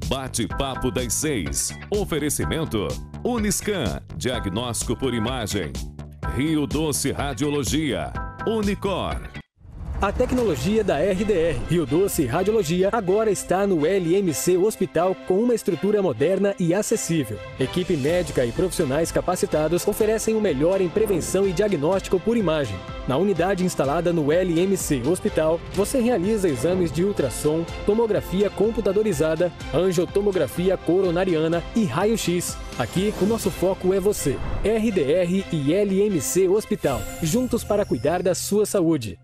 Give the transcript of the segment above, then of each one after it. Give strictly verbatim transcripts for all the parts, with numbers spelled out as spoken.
Bate-papo das seis. Oferecimento Uniscan, diagnóstico por imagem. Rio Doce Radiologia. Unicor. A tecnologia da R D R, Rio Doce Radiologia, agora está no L M C Hospital com uma estrutura moderna e acessível. Equipe médica e profissionais capacitados oferecem o melhor em prevenção e diagnóstico por imagem. Na unidade instalada no L M C Hospital, você realiza exames de ultrassom, tomografia computadorizada, angiotomografia coronariana e raio-x. Aqui, o nosso foco é você. R D R e L M C Hospital, juntos para cuidar da sua saúde.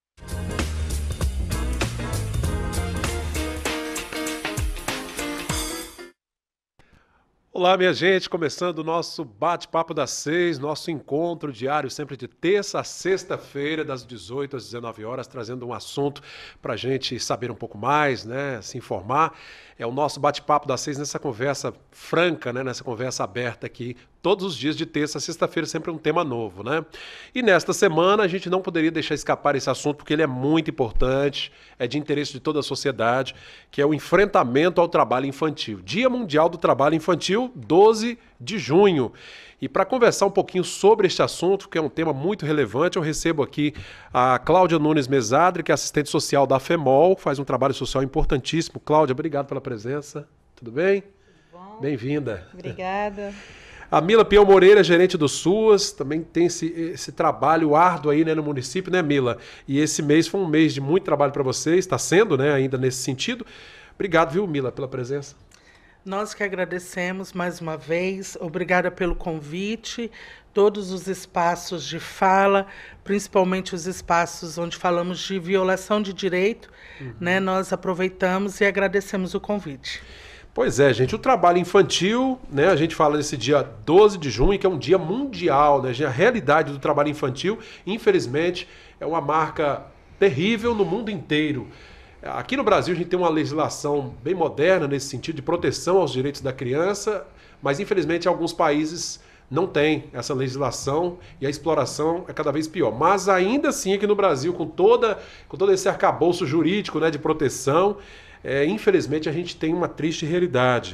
Olá, minha gente, começando o nosso bate-papo das seis, nosso encontro diário sempre de terça a sexta-feira, das dezoito às dezenove horas, trazendo um assunto para a gente saber um pouco mais, né, se informar. É o nosso bate-papo das seis nessa conversa franca, né, nessa conversa aberta aqui, todos os dias de terça a sexta-feira, sempre um tema novo, né? E nesta semana a gente não poderia deixar escapar esse assunto porque ele é muito importante, é de interesse de toda a sociedade, que é o enfrentamento ao trabalho infantil. Dia Mundial do Trabalho Infantil, doze de junho. E para conversar um pouquinho sobre este assunto, que é um tema muito relevante, eu recebo aqui a Cláudia Nunes Mesadri, que é assistente social da FEMOL, faz um trabalho social importantíssimo. Cláudia, obrigado pela presença. Tudo bem? Tudo bom. Bem-vinda. Obrigada. A Mila Pião Moreira, gerente do SUAS, também tem esse, esse trabalho árduo aí, né, no município, né, Mila? E esse mês foi um mês de muito trabalho para vocês, está sendo, né, ainda nesse sentido. Obrigado, viu, Mila, pela presença. Nós que agradecemos mais uma vez, obrigada pelo convite, todos os espaços de fala, principalmente os espaços onde falamos de violação de direito, uhum. né, nós aproveitamos e agradecemos o convite. Pois é, gente, o trabalho infantil, né, a gente fala desse dia doze de junho, que é um dia mundial, né, a realidade do trabalho infantil, infelizmente, é uma marca terrível no mundo inteiro. Aqui no Brasil a gente tem uma legislação bem moderna nesse sentido de proteção aos direitos da criança, mas infelizmente alguns países não têm essa legislação e a exploração é cada vez pior. Mas ainda assim aqui no Brasil, com, toda, com todo esse arcabouço jurídico, né, de proteção, é, infelizmente a gente tem uma triste realidade.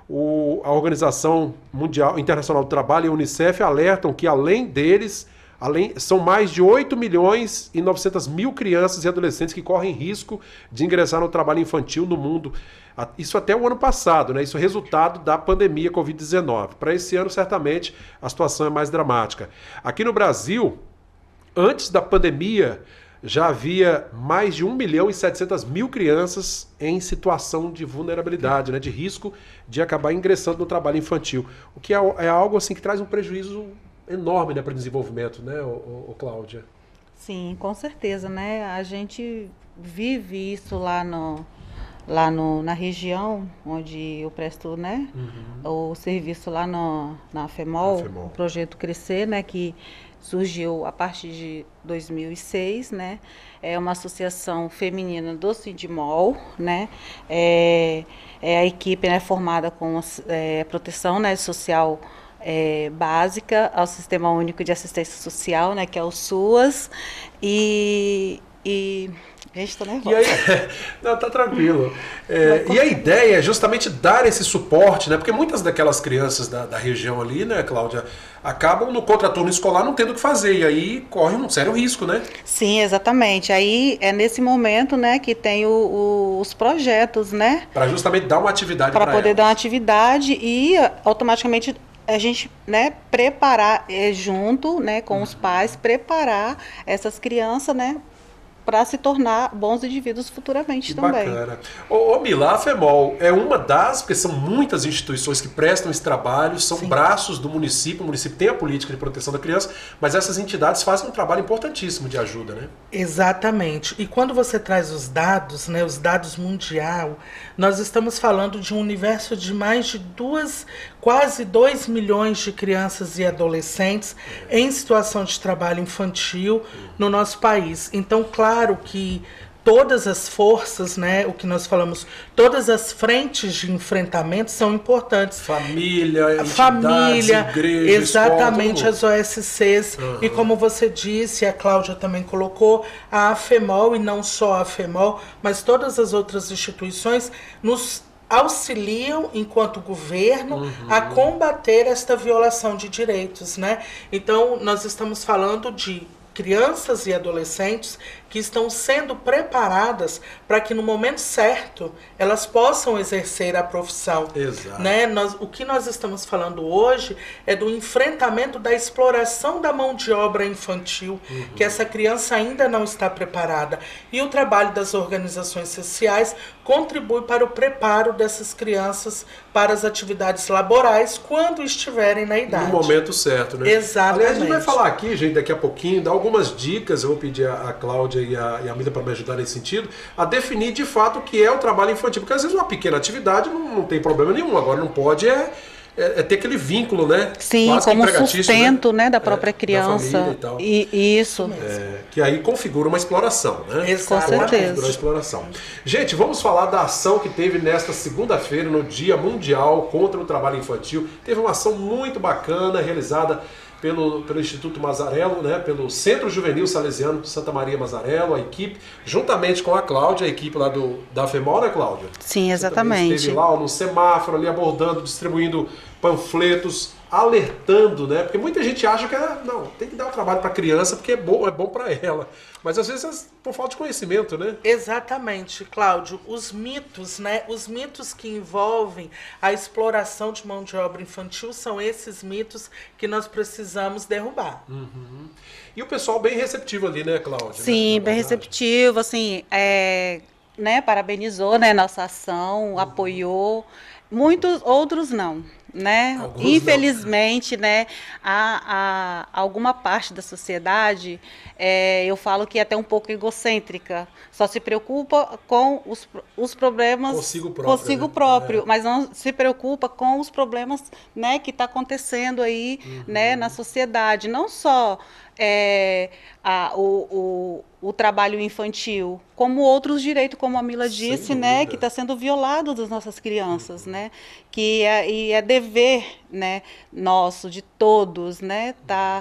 O, a Organização Mundial Internacional do Trabalho e a Unicef alertam que além deles... Além, são mais de oito milhões e novecentas mil crianças e adolescentes que correm risco de ingressar no trabalho infantil no mundo. Isso até o ano passado, né? Isso é resultado da pandemia covid dezenove. Para esse ano, certamente, a situação é mais dramática. Aqui no Brasil, antes da pandemia, já havia mais de um milhão e setecentas mil crianças em situação de vulnerabilidade, né? De risco de acabar ingressando no trabalho infantil. O que é, é algo assim, que traz um prejuízo enorme, né, para o desenvolvimento, né, ô, ô, Cláudia? Sim, com certeza, né? A gente vive isso lá, no, lá no, na região onde eu presto, né, uhum. o serviço lá no, na FEMOL, FEMOL, o projeto Crescer, né, que surgiu a partir de dois mil e seis, né? É uma associação feminina do Sindimol, né? É, é a equipe, né, formada com é, proteção, né, social É, básica ao Sistema Único de Assistência Social, né, que é o SUAS, e... e... Gente, tô nervosa. E aí, não, tá tranquilo. É, e a ideia é justamente dar esse suporte, né? Porque muitas daquelas crianças da, da região ali, né, Cláudia, acabam no contraturno escolar não tendo o que fazer, e aí corre um sério risco, né? Sim, exatamente. Aí é nesse momento, né, que tem o, o, os projetos, né? Para justamente dar uma atividade para Para poder elas. dar uma atividade e automaticamente a gente, né, preparar é, junto, né, com uhum. os pais, preparar essas crianças, né, para se tornar bons indivíduos futuramente que também. Bacana. Ô, ô Mila, a FEMOL é uma das, porque são muitas instituições que prestam esse trabalho, são Sim. braços do município, o município tem a política de proteção da criança, mas essas entidades fazem um trabalho importantíssimo de ajuda, né? Exatamente. E quando você traz os dados, né, os dados mundial, nós estamos falando de um universo de mais de duas, quase dois milhões de crianças e adolescentes em situação de trabalho infantil no nosso país. Então, claro que todas as forças, né, o que nós falamos, todas as frentes de enfrentamento são importantes. Família, a família, igreja, exatamente, escola, as O S Cs. Uhum. E como você disse, a Cláudia também colocou, a FEMOL, e não só a FEMOL, mas todas as outras instituições nos auxiliam, enquanto governo, uhum. a combater esta violação de direitos, né? Então, nós estamos falando de crianças e adolescentes que estão sendo preparadas para que no momento certo elas possam exercer a profissão. Exato. Né? Nós, o que nós estamos falando hoje é do enfrentamento da exploração da mão de obra infantil, uhum. que essa criança ainda não está preparada. E o trabalho das organizações sociais contribui para o preparo dessas crianças para as atividades laborais quando estiverem na idade. No momento certo, né? Exatamente. Aliás, a gente vai falar aqui, gente, daqui a pouquinho, dar algumas dicas, eu vou pedir a, a Cláudia e a, e a Mila para me ajudar nesse sentido, a definir de fato o que é o trabalho infantil, porque às vezes uma pequena atividade não, não tem problema nenhum, agora não pode é, é, é ter aquele vínculo, né? Sim, quase como que sustento, né, né? da própria é, criança. Da e, tal. e isso. É, que aí configura uma exploração, né? Exato. Com certeza. Configura uma exploração. Gente, vamos falar da ação que teve nesta segunda-feira, no Dia Mundial contra o Trabalho Infantil. Teve uma ação muito bacana, realizada Pelo, pelo Instituto Mazarello, né, pelo Centro Juvenil Salesiano de Santa Maria Mazarello, a equipe, juntamente com a Cláudia, a equipe lá do, da FEMOL, né, Cláudia? Sim, exatamente. Você esteve lá ó, no semáforo, ali abordando, distribuindo panfletos, alertando, né? Porque muita gente acha que é, não, tem que dar o trabalho para a criança porque é bom, é bom para ela. Mas às vezes por falta de conhecimento, né? Exatamente, Cláudio. Os mitos, né? Os mitos que envolvem a exploração de mão de obra infantil são esses mitos que nós precisamos derrubar. Uhum. E o pessoal bem receptivo ali, né, Cláudia? Sim, né? bem receptivo, assim, é, né, parabenizou, né, nossa ação, uhum. apoiou. Muitos outros não, né? Alguns Infelizmente, não. né, há, há alguma parte da sociedade, é, eu falo que é até um pouco egocêntrica, só se preocupa com os, os problemas consigo próprio, consigo né? próprio é. mas não se preocupa com os problemas, né, que está acontecendo aí, uhum. né, na sociedade, não só é, a, o, o, o trabalho infantil, como outros direitos, como a Mila disse, né, que está sendo violado das nossas crianças, uhum. né, que é, e é dever, né, nosso, de todos, né, tá,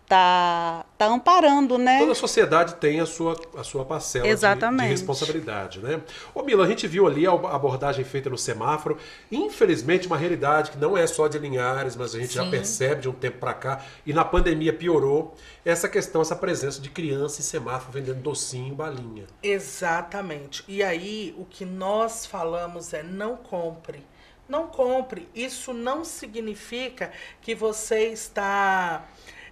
tá, tá amparando, né. Toda a sociedade tem a sua, a sua parcela de, de responsabilidade, né. Ô Mila, a gente viu ali a abordagem feita no semáforo, infelizmente uma realidade que não é só de Linhares, mas a gente Sim. já percebe de um tempo para cá, e na pandemia piorou, essa questão, essa presença de criança em semáforo vendendo docinho, balinha. Exatamente. E aí, o que nós falamos é não compre. Não compre. Isso não significa que você está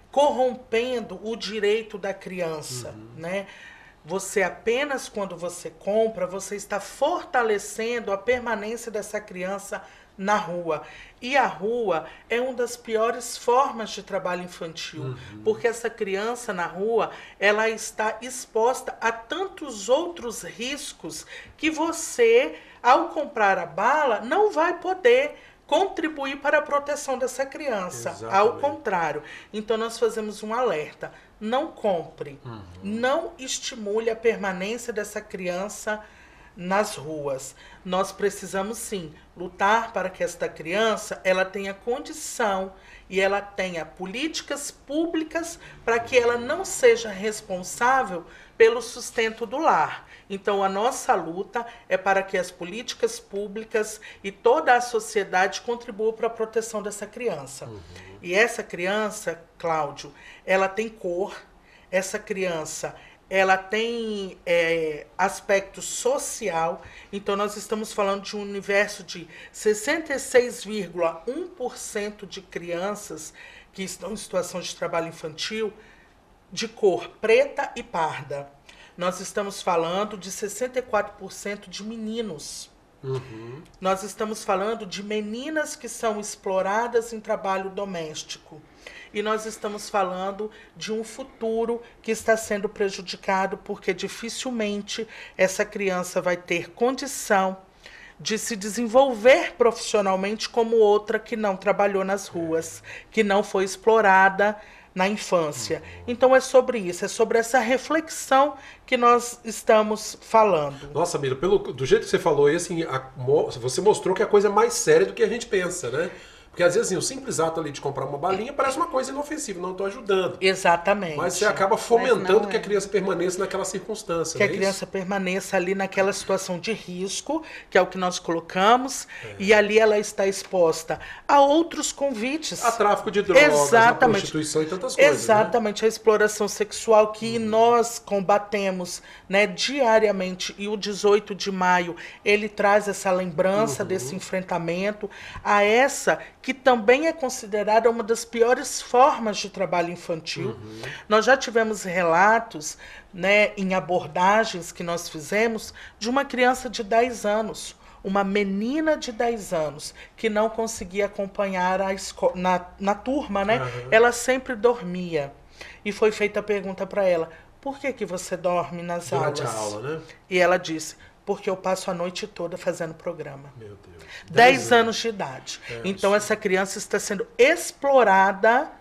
corrompendo o direito da criança, uhum. né? Você apenas, quando você compra, você está fortalecendo a permanência dessa criança na rua. E a rua é uma das piores formas de trabalho infantil, uhum. porque essa criança na rua, ela está exposta a tantos outros riscos que você, ao comprar a bala, não vai poder contribuir para a proteção dessa criança. Exatamente. Ao contrário. Então, nós fazemos um alerta. Não compre. Uhum. Não estimule a permanência dessa criança nas ruas. Nós precisamos, sim, lutar para que esta criança ela tenha condição e ela tenha políticas públicas para que ela não seja responsável pelo sustento do lar. Então, a nossa luta é para que as políticas públicas e toda a sociedade contribuam para a proteção dessa criança. Uhum. E essa criança, Cláudio, ela tem cor, essa criança ela tem é, aspecto social, então nós estamos falando de um universo de sessenta e seis vírgula um por cento de crianças que estão em situação de trabalho infantil de cor preta e parda. Nós estamos falando de sessenta e quatro por cento de meninos. Uhum. Nós estamos falando de meninas que são exploradas em trabalho doméstico. E nós estamos falando de um futuro que está sendo prejudicado porque dificilmente essa criança vai ter condição de se desenvolver profissionalmente como outra que não trabalhou nas ruas, que não foi explorada na infância. Então é sobre isso, é sobre essa reflexão que nós estamos falando. Nossa, Mila, pelo, do jeito que você falou, assim, a, você mostrou que a coisa é mais séria do que a gente pensa, né? Porque às vezes assim, o simples ato ali de comprar uma balinha parece uma coisa inofensiva, não estou ajudando. Exatamente. Mas você acaba fomentando que é. a criança permaneça naquela circunstância. Que a é criança isso? permaneça ali naquela situação de risco, que é o que nós colocamos, é. e ali ela está exposta a outros convites. A tráfico de drogas, Exatamente. a prostituição e tantas coisas. Exatamente, né? A exploração sexual que hum. nós combatemos, né, diariamente, e o dezoito de maio ele traz essa lembrança uhum. desse enfrentamento a essa que também é considerada uma das piores formas de trabalho infantil. Uhum. Nós já tivemos relatos, né, em abordagens que nós fizemos, de uma criança de dez anos, uma menina de dez anos, que não conseguia acompanhar a esco- na, na turma, né? Uhum. Ela sempre dormia. E foi feita a pergunta para ela, por que, que você dorme nas Durante aulas? a aula, né? E ela disse, porque eu passo a noite toda fazendo programa. Meu Deus. dez anos de idade. É, então, essa criança está sendo explorada,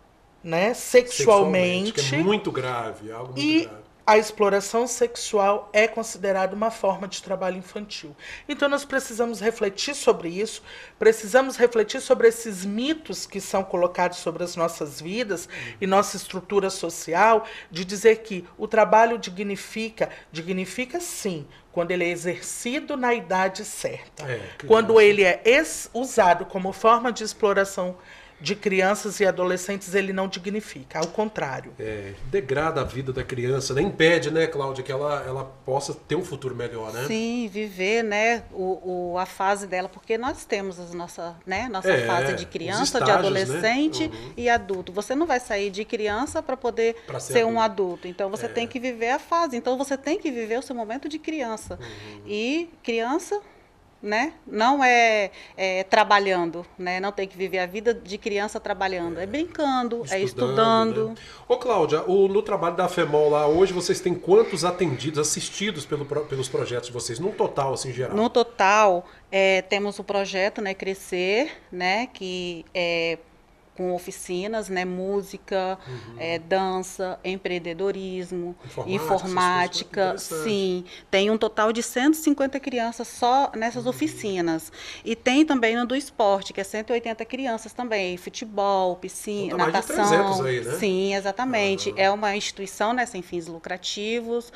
né, sexualmente. sexualmente que é muito grave, algo muito e grave. A exploração sexual é considerada uma forma de trabalho infantil. Então, nós precisamos refletir sobre isso, precisamos refletir sobre esses mitos que são colocados sobre as nossas vidas uhum. e nossa estrutura social, de dizer que o trabalho dignifica, dignifica sim, quando ele é exercido na idade certa. É, quando ele é ex- usado como forma de exploração de crianças e adolescentes, ele não dignifica, ao contrário. É, degrada a vida da criança, né? Impede, né, Cláudia, que ela, ela possa ter um futuro melhor, né? Sim, viver, né, o, o, a fase dela, porque nós temos a nossa, né, nossa é, fase de criança, estágios, de adolescente, né? uhum. e adulto. Você não vai sair de criança para poder pra ser, ser adulto. um adulto, então você é. tem que viver a fase, então você tem que viver o seu momento de criança. Uhum. E criança... Né? Não é, é trabalhando, né? Não tem que viver a vida de criança trabalhando, é, é brincando, estudando, é estudando. Né? Ô Cláudia, o, no trabalho da FEMOL lá, hoje vocês têm quantos atendidos, assistidos pelo, pelos projetos de vocês, no total, assim, geral? No total, é, temos o projeto, né, Crescer, né, que é com oficinas, né, música, uhum. é, dança, empreendedorismo, informática, informática sim. Tem um total de cento e cinquenta crianças só nessas uhum. oficinas. E tem também no do esporte, que é cento e oitenta crianças também, futebol, piscina, então, natação. Mais de trezentos aí, né? Sim, exatamente. Uhum. É uma instituição, né, sem fins lucrativos,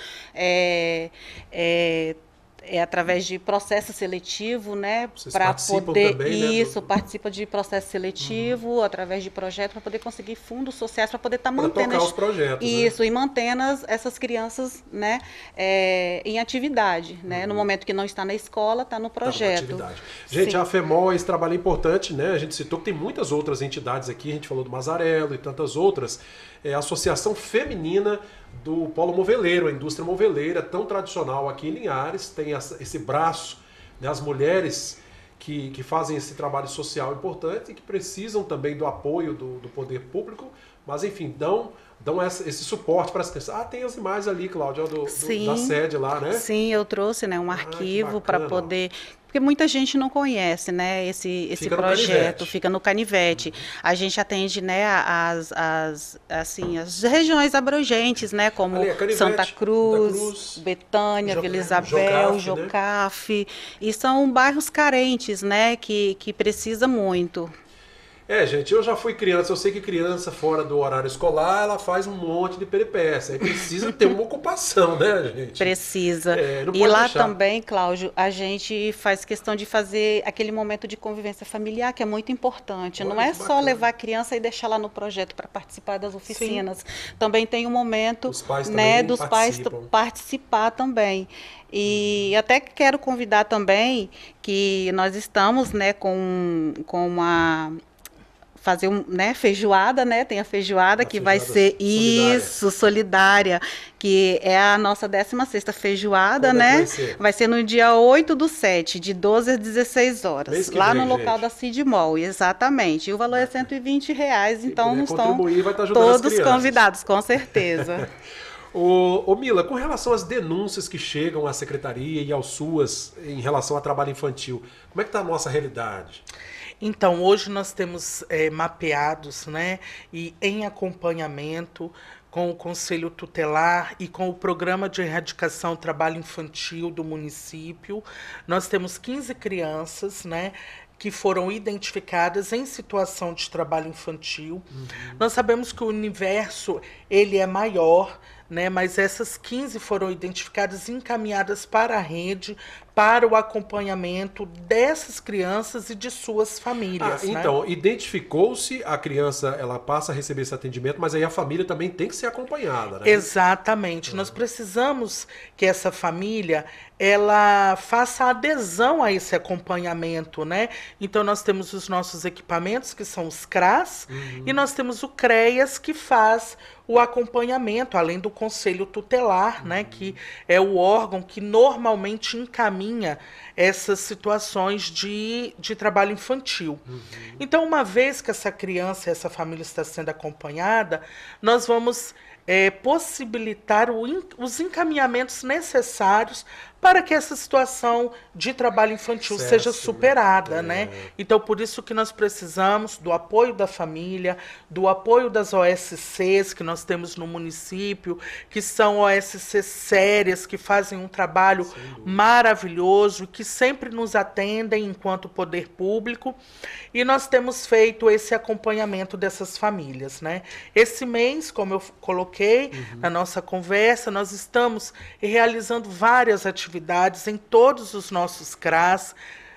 é, é É através de processo seletivo, né, para poder também, isso, né, do... participa de processo seletivo, uhum. através de projeto para poder conseguir fundos sociais para poder estar tá mantendo tocar os projetos, isso né? E mantendo as, essas crianças, né, é, em atividade, uhum. né, no momento que não está na escola, está no projeto. Tá gente, Sim. a FEMOL, esse trabalho é importante, né? A gente citou que tem muitas outras entidades aqui, a gente falou do Mazarello e tantas outras. É a Associação Feminina do Polo Moveleiro, a indústria moveleira, tão tradicional aqui em Linhares, tem essa, esse braço, né, as mulheres que, que fazem esse trabalho social importante e que precisam também do apoio do, do poder público, mas enfim, dão, dão essa, esse suporte para as crianças. Ah, tem as imagens ali, Cláudia, do, do, da sede lá, né? Sim, eu trouxe, né, um ah, arquivo para poder... Porque muita gente não conhece, né, esse, esse fica projeto, no fica no Canivete. Uhum. A gente atende, né, as, as, assim, as regiões abrangentes, né, como Ali, Canivete, Santa Cruz, Cruz Betânia, jo Vila Isabel, Jocafe, Jocafe, né? E são bairros carentes, né, que, que precisa muito. É, gente, eu já fui criança, eu sei que criança fora do horário escolar, ela faz um monte de peripécia, aí precisa ter uma ocupação, né, gente? Precisa. É, não e pode lá deixar. Também, Cláudio, a gente faz questão de fazer aquele momento de convivência familiar, que é muito importante. Olha, não é só bacana. Levar a criança e deixar lá no projeto para participar das oficinas. Sim. Também tem um momento, Os pais né, dos participam. pais participar também. E hum. até quero convidar também que nós estamos, né, com, com uma... fazer um, né, feijoada, né? Tem a feijoada a que feijoada vai ser solidária. Isso, solidária, que é a nossa décima sexta feijoada, Quando né? É vai, ser? vai ser no dia oito do sete, de doze às dezesseis horas, lá vem, no local gente. da Cidmol, exatamente. E o valor é cento e vinte reais, então estão todos convidados, com certeza. Ô, ô Mila, com relação às denúncias que chegam à secretaria e aos SUAS em relação ao trabalho infantil, como é que está a nossa realidade? Então, hoje nós temos é, mapeados, né, e em acompanhamento com o Conselho Tutelar e com o Programa de Erradicação do Trabalho Infantil do município. Nós temos quinze crianças, né, que foram identificadas em situação de trabalho infantil. Uhum. Nós sabemos que o universo ele é maior, né, mas essas quinze foram identificadas e encaminhadas para a rede, para o acompanhamento dessas crianças e de suas famílias. Ah, né? Então, identificou-se, a criança ela passa a receber esse atendimento, mas aí a família também tem que ser acompanhada, né? Exatamente. Uhum. Nós precisamos que essa família ela faça adesão a esse acompanhamento, né? Então, nós temos os nossos equipamentos, que são os C R A S, uhum. e nós temos o CREAS, que faz o acompanhamento, além do Conselho Tutelar, uhum. né, que é o órgão que normalmente encaminha essas situações de, de trabalho infantil. Uhum. Então, uma vez que essa criança, essa família está sendo acompanhada, nós vamos é, possibilitar o, os encaminhamentos necessários para que essa situação de trabalho infantil certo, seja superada, é. né? Então, por isso que nós precisamos do apoio da família, do apoio das O S Cs que nós temos no município, que são O S Cs sérias, que fazem um trabalho maravilhoso, que sempre nos atendem enquanto poder público, e nós temos feito esse acompanhamento dessas famílias, né? Esse mês, como eu coloquei uhum. na nossa conversa, nós estamos realizando várias atividades atividades em todos os nossos C R A S,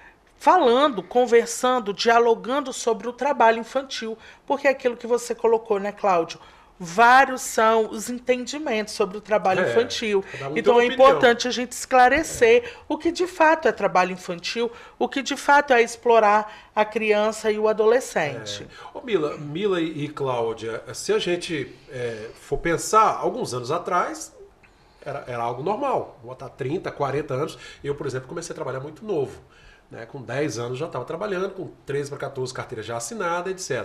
falando, conversando, dialogando sobre o trabalho infantil, porque é aquilo que você colocou, né, Cláudio? Vários são os entendimentos sobre o trabalho é, infantil. Um então é importante a gente esclarecer é. o que de fato é trabalho infantil, o que de fato é explorar a criança e o adolescente. É. Ô, Mila, Mila e, e Cláudia, se a gente é, for pensar alguns anos atrás, Era, era algo normal, vou botar trinta, quarenta anos. Eu, por exemplo, comecei a trabalhar muito novo. Né? Com dez anos já estava trabalhando, com treze para quatorze carteira já assinada, etcétera.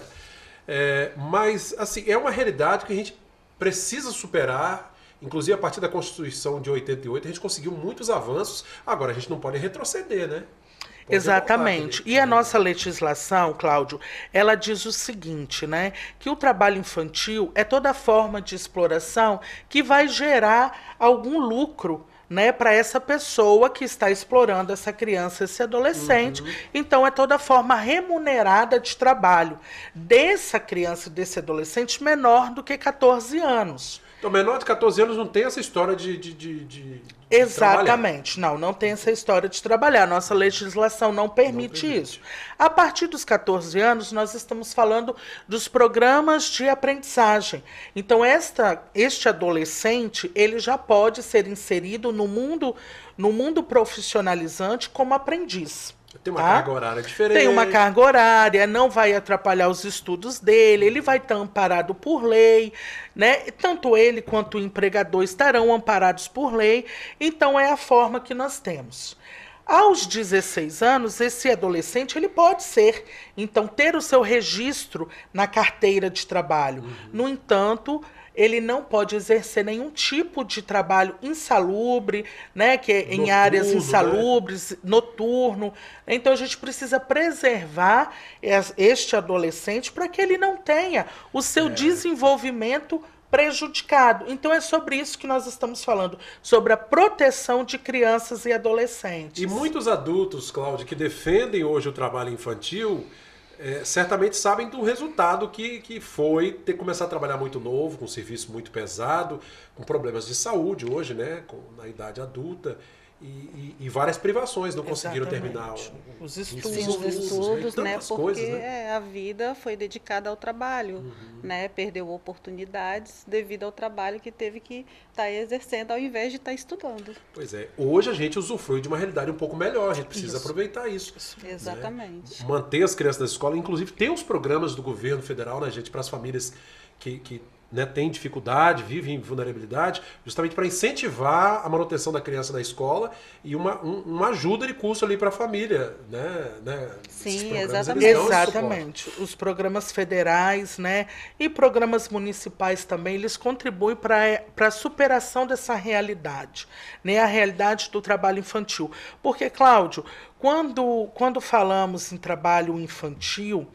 É, mas, assim, é uma realidade que a gente precisa superar. Inclusive, a partir da Constituição de oitenta e oito, a gente conseguiu muitos avanços. Agora, a gente não pode retroceder, né? Pode Exatamente. E a nossa legislação, Cláudio, ela diz o seguinte, né? Que o trabalho infantil é toda forma de exploração que vai gerar algum lucro, né, para essa pessoa que está explorando essa criança, esse adolescente. Uhum. Então, é toda forma remunerada de trabalho dessa criança, desse adolescente menor do que quatorze anos. Então, menor de quatorze anos não tem essa história de, de, de, de Exatamente. Não, não tem essa história de trabalhar. Nossa legislação não permite, não permite isso. A partir dos quatorze anos, nós estamos falando dos programas de aprendizagem. Então, esta, este adolescente, ele já pode ser inserido no mundo, no mundo profissionalizante como aprendiz. Tem uma tá? carga horária diferente. Tem uma carga horária, não vai atrapalhar os estudos dele, ele vai estar amparado por lei, né? Tanto ele quanto o empregador estarão amparados por lei, então é a forma que nós temos. Aos dezesseis anos, esse adolescente ele pode ser, então, ter o seu registro na carteira de trabalho. Uhum. No entanto, ele não pode exercer nenhum tipo de trabalho insalubre, né, que é em noturno, áreas insalubres, né? noturno. Então, a gente precisa preservar este adolescente para que ele não tenha o seu é. desenvolvimento prejudicado. Então, é sobre isso que nós estamos falando, sobre a proteção de crianças e adolescentes. E muitos adultos, Cláudia, que defendem hoje o trabalho infantil, É, certamente sabem do resultado que, que foi ter começado a trabalhar muito novo, com um serviço muito pesado, com problemas de saúde hoje, né, com, na idade adulta, e, e, e várias privações, não conseguiram terminar o, os estudos, Sim, os estudos, né, porque coisas, né? a vida foi dedicada ao trabalho, uhum. né, perdeu oportunidades devido ao trabalho que teve que estar tá exercendo ao invés de estar tá estudando. Pois é, hoje a gente usufrui de uma realidade um pouco melhor, a gente precisa isso. aproveitar isso. Né? Exatamente. Manter as crianças na escola, inclusive tem os programas do governo federal, né, gente, para as famílias que, que né, têm dificuldade, vivem em vulnerabilidade, justamente para incentivar a manutenção da criança na escola e uma, um, uma ajuda de custo ali para a família, né, né? Sim, exatamente. Exatamente. Os programas federais, né, e programas municipais também, eles contribuem para a superação dessa realidade, né, a realidade do trabalho infantil. Porque, Cláudio, quando, quando falamos em trabalho infantil,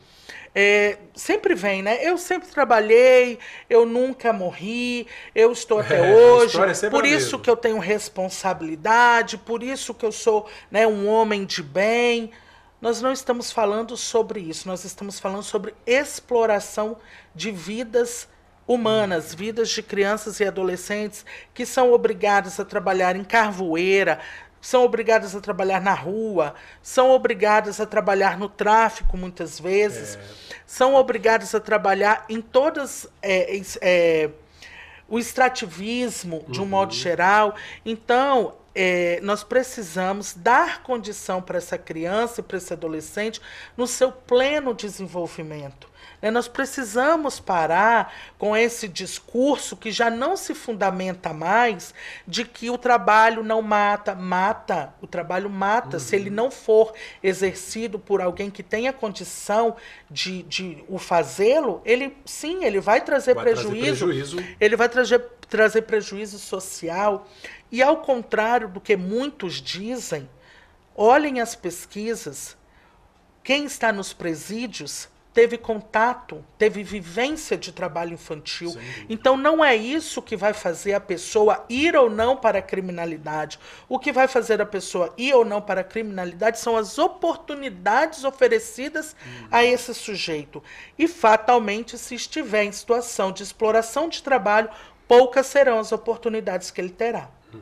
É, sempre vem, né? Eu sempre trabalhei, eu nunca morri, eu estou até é, hoje, é por isso que eu tenho responsabilidade, por isso que eu sou, né, um homem de bem. nós não estamos falando sobre isso, nós estamos falando sobre exploração de vidas humanas, vidas de crianças e adolescentes que são obrigadas a trabalhar em carvoeira, são obrigadas a trabalhar na rua, são obrigadas a trabalhar no tráfico muitas vezes, é. são obrigadas a trabalhar em todas... É, é, o extrativismo, de um uhum. modo geral. Então, é, nós precisamos dar condição para essa criança e para esse adolescente no seu pleno desenvolvimento. Né? Nós precisamos parar com esse discurso que já não se fundamenta mais de que o trabalho não mata. Mata, o trabalho mata. Uhum. Se ele não for exercido por alguém que tenha condição de, de o fazê-lo, ele sim, ele vai trazer vai prejuízo. Trazer prejuízo. Ele vai trazer, trazer prejuízo social. E ao contrário do que muitos dizem, olhem as pesquisas. Quem está nos presídios teve contato, teve vivência de trabalho infantil. Então, não é isso que vai fazer a pessoa ir ou não para a criminalidade. O que vai fazer a pessoa ir ou não para a criminalidade são as oportunidades oferecidas hum. a esse sujeito. E, fatalmente, se estiver em situação de exploração de trabalho, poucas serão as oportunidades que ele terá. Uhum.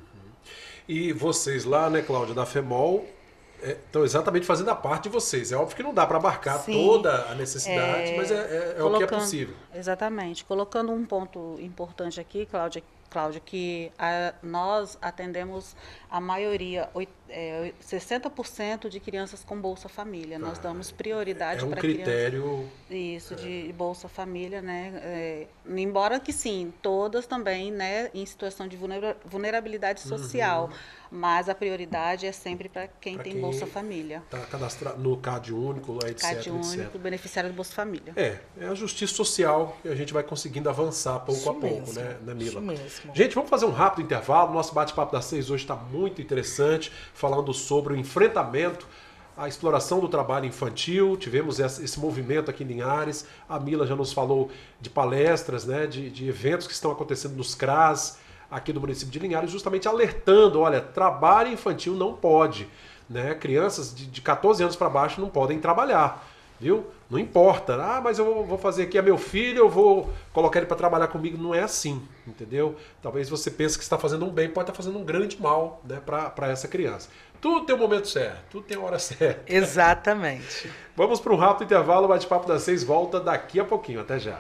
E vocês lá, né, Cláudia, da FEMOL, estão é, exatamente fazendo a parte de vocês. É óbvio que não dá para abarcar Sim, toda a necessidade, é, mas é, é, é o que é possível. Exatamente. Colocando um ponto importante aqui, Cláudia, Cláudia que a, nós atendemos a maioria, é, sessenta por cento de crianças com Bolsa Família. Nós ah, damos prioridade para crianças. É um critério... Isso, é. de Bolsa Família, né? É, embora que sim, todas também, né, em situação de vulnerabilidade social. Uhum. Mas a prioridade é sempre para quem pra tem quem Bolsa Família. Está cadastrado no C A D único, etcétera. C A D único, etcétera. Beneficiário do Bolsa Família. É, é a justiça social que a gente vai conseguindo avançar pouco Isso a pouco, mesmo. né, né Mila? Isso mesmo. Gente, vamos fazer um rápido intervalo. Nosso bate-papo das seis hoje está muito interessante, falando sobre o enfrentamento à exploração do trabalho infantil. Tivemos esse movimento aqui em Linhares. A Mila já nos falou de palestras, né, de, de eventos que estão acontecendo nos C R A S, aqui do município de Linhares, justamente alertando, olha, trabalho infantil não pode, né? Crianças de, de quatorze anos para baixo não podem trabalhar, viu? Não importa, ah, mas eu vou fazer aqui a meu filho, eu vou colocar ele para trabalhar comigo, não é assim, entendeu? Talvez você pense que está fazendo um bem, pode estar fazendo um grande mal, né, para essa criança. Tudo tem o momento certo, tudo tem a hora certa. Exatamente. Vamos para um rápido intervalo, o Bate-Papo das Seis volta daqui a pouquinho, até já.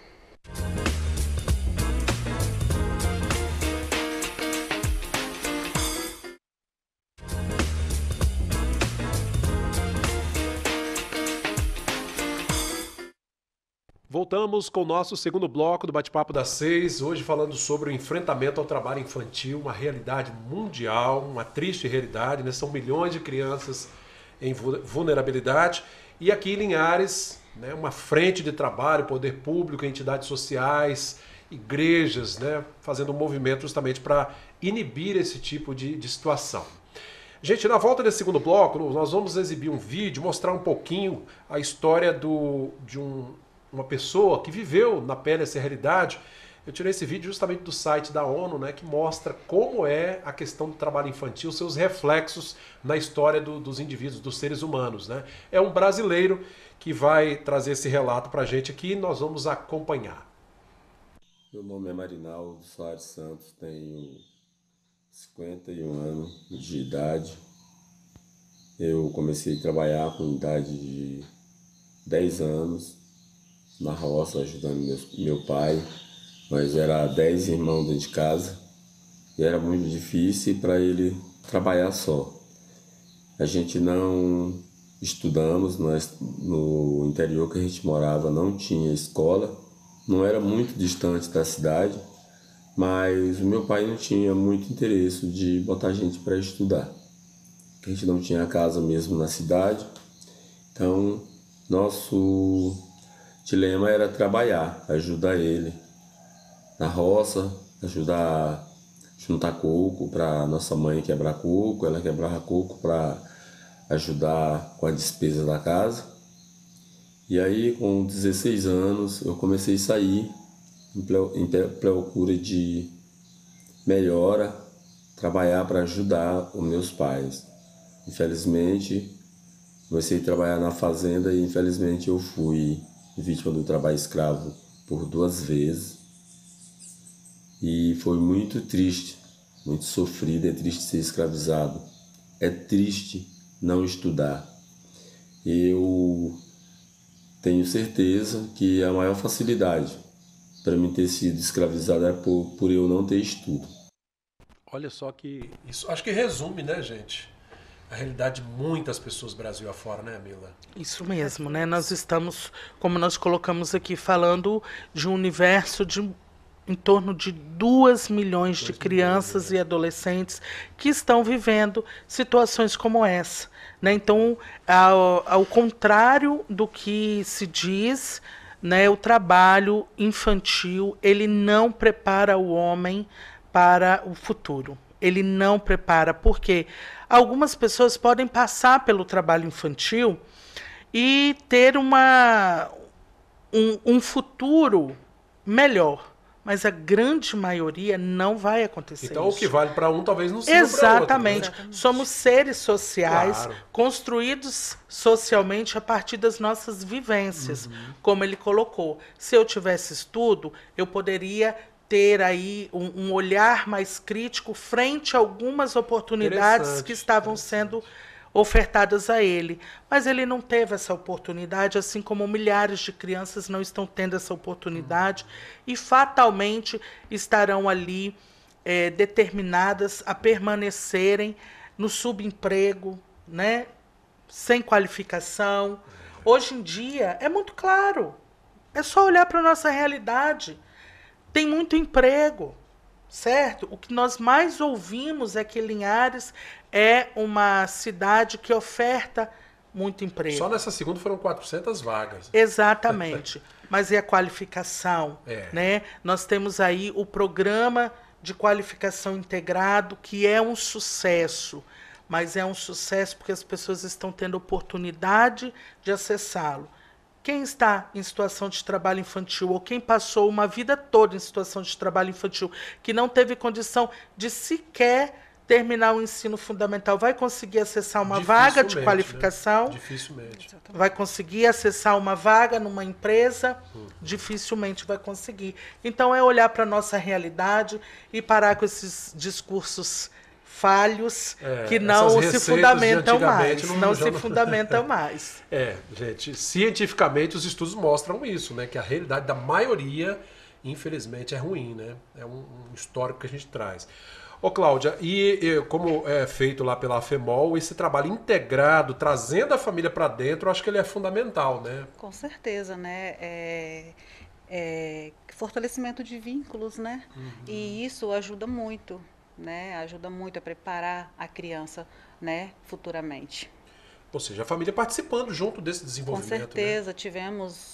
Voltamos com o nosso segundo bloco do Bate-Papo das Seis, hoje falando sobre o enfrentamento ao trabalho infantil, uma realidade mundial, uma triste realidade, né? São milhões de crianças em vulnerabilidade. E aqui em Linhares, né, uma frente de trabalho, poder público, entidades sociais, igrejas, né, fazendo um movimento justamente para inibir esse tipo de, de situação. Gente, na volta desse segundo bloco, nós vamos exibir um vídeo, mostrar um pouquinho a história do, de um... uma pessoa que viveu na pele essa realidade. Eu tirei esse vídeo justamente do site da ONU, né, que mostra como é a questão do trabalho infantil, seus reflexos na história do, dos indivíduos, dos seres humanos, né? É um brasileiro que vai trazer esse relato para a gente aqui e nós vamos acompanhar. Meu nome é Marinaldo Soares Santos, tenho cinquenta e um anos de idade. Eu comecei a trabalhar com idade de dez anos, na roça, ajudando meu, meu pai. Nós era dez irmãos dentro de casa e era muito difícil para ele trabalhar só. A gente não estudamos, nós, no interior que a gente morava não tinha escola, não era muito distante da cidade, mas o meu pai não tinha muito interesse de botar a gente para estudar. A gente não tinha casa mesmo na cidade, então nosso dilema era trabalhar, ajudar ele na roça, ajudar a juntar coco para nossa mãe quebrar coco, ela quebrava coco para ajudar com a despesa da casa. E aí, com dezesseis anos, eu comecei a sair em procura de melhora, trabalhar para ajudar os meus pais. Infelizmente, Comecei a trabalhar na fazenda e infelizmente eu fui vítima do trabalho escravo por duas vezes. E foi muito triste, muito sofrido, é triste ser escravizado. É triste não estudar. Eu tenho certeza que a maior facilidade para mim ter sido escravizado é por, por eu não ter estudo. Olha só que isso acho que resume, né, gente, a realidade de muitas pessoas Brasil afora, né, Mila? Isso mesmo, né? Nós estamos, como nós colocamos aqui, falando de um universo de em torno de duas milhões de crianças e adolescentes que estão vivendo situações como essa, né? Então, ao, ao contrário do que se diz, né, o trabalho infantil, ele não prepara o homem para o futuro. Ele não prepara, porque algumas pessoas podem passar pelo trabalho infantil e ter uma, um, um futuro melhor. Mas a grande maioria não vai acontecer então, isso. o que vale para um, talvez não sirva para outro. Exatamente. Exatamente. Somos seres sociais, claro, construídos socialmente a partir das nossas vivências. Uhum. Como ele colocou. Se eu tivesse estudo, eu poderia ter aí um, um olhar mais crítico frente a algumas oportunidades que estavam sendo ofertadas a ele. Mas ele não teve essa oportunidade, assim como milhares de crianças não estão tendo essa oportunidade, uhum, e fatalmente estarão ali é, determinadas a permanecerem no subemprego, né, sem qualificação. Hoje em dia é muito claro, é só olhar para a nossa realidade. Tem muito emprego, certo? O que nós mais ouvimos é que Linhares é uma cidade que oferta muito emprego. Só nessa segunda foram quatrocentas vagas. Exatamente. Mas e a qualificação? É. Né? Nós temos aí o programa de qualificação integrado, que é um sucesso. Mas é um sucesso porque as pessoas estão tendo oportunidade de acessá-lo. Quem está em situação de trabalho infantil ou quem passou uma vida toda em situação de trabalho infantil que não teve condição de sequer terminar o ensino fundamental, vai conseguir acessar uma vaga de qualificação? Né? Dificilmente. Vai conseguir acessar uma vaga numa empresa? Uhum. Dificilmente vai conseguir. Então, é olhar para a nossa realidade e parar com esses discursos falhos é, que não se fundamentam mais. Não, não se não... fundamentam mais. É, gente, cientificamente os estudos mostram isso, né? Que a realidade da maioria, infelizmente, é ruim, né? É um, um histórico que a gente traz. Ô, Cláudia, e, e como é feito lá pela AFEMOL, esse trabalho integrado, trazendo a família para dentro, eu acho que ele é fundamental, né? Com certeza, né? É, é, fortalecimento de vínculos, né? Uhum. E isso ajuda muito, né? Ajuda muito a preparar a criança, né, futuramente. Ou seja, a família participando junto desse desenvolvimento. Com certeza, né? Tivemos,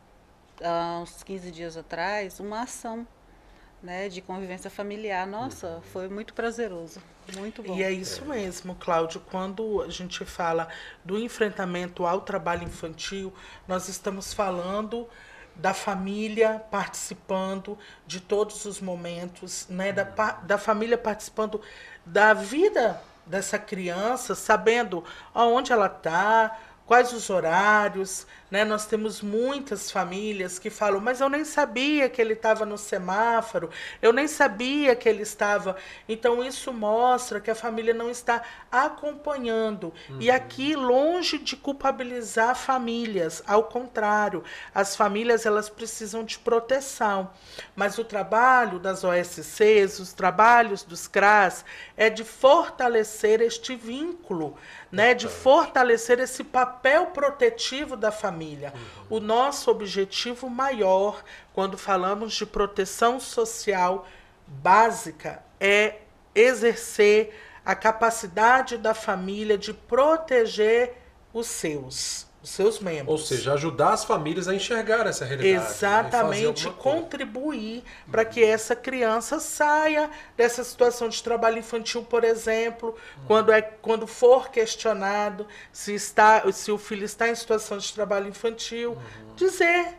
há uns quinze dias atrás, uma ação, né, de convivência familiar. Nossa, uhum. Foi muito prazeroso, muito bom. E é isso mesmo, Cláudio, quando a gente fala do enfrentamento ao trabalho infantil, nós estamos falando da família participando de todos os momentos, né, da, da família participando da vida dessa criança, sabendo aonde ela está, quais os horários, né? Nós temos muitas famílias que falam, mas eu nem sabia que ele estava no semáforo, eu nem sabia que ele estava... Então, isso mostra que a família não está acompanhando. Uhum. E aqui, longe de culpabilizar famílias, ao contrário, as famílias elas precisam de proteção. Mas o trabalho das O S Cs, os trabalhos dos C R A S, é de fortalecer este vínculo, né? De fortalecer esse papel protetivo da família. Uhum. O nosso objetivo maior, quando falamos de proteção social básica, é exercer a capacidade da família de proteger os seus, os seus membros. Ou seja, ajudar as famílias a enxergar essa realidade. Exatamente, né? Contribuir uhum. para que essa criança saia dessa situação de trabalho infantil, por exemplo, uhum. quando, é, quando for questionado se, está, se o filho está em situação de trabalho infantil, uhum. dizer,